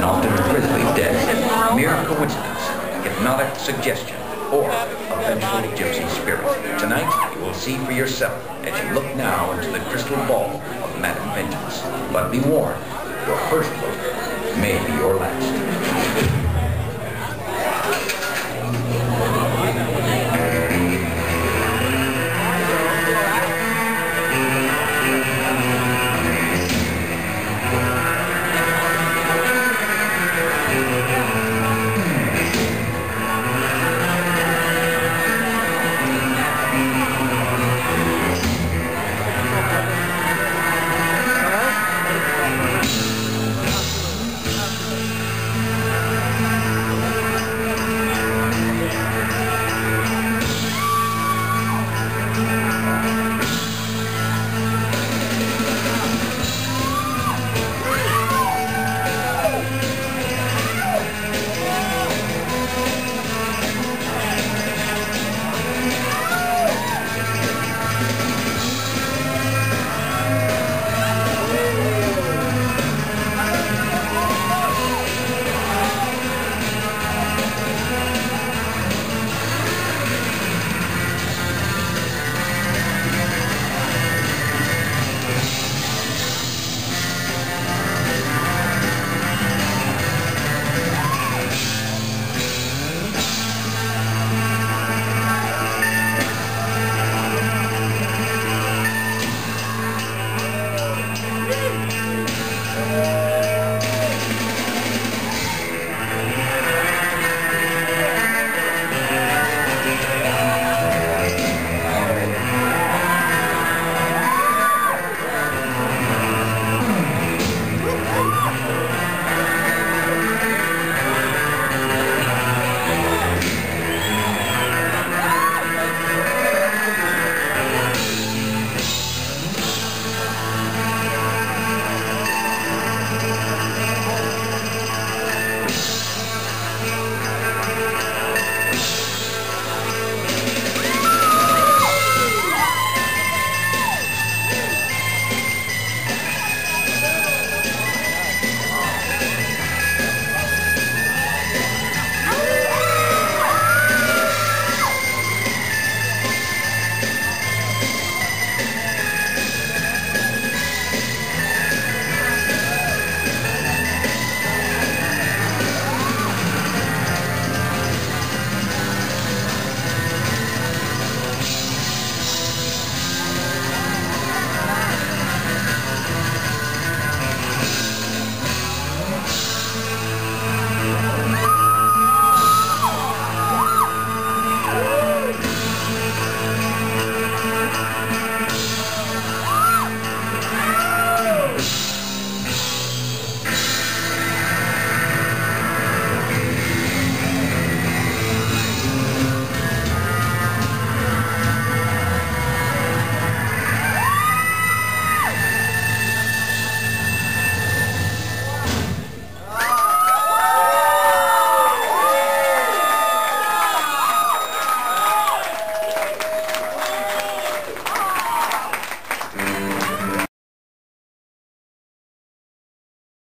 and often grisly death. Mere coincidence, hypnotic suggestion, or a vengeful gypsy spirit. Tonight, you will see for yourself as you look now into the crystal ball of Madame Vengeance. But be warned, your first look may be your last.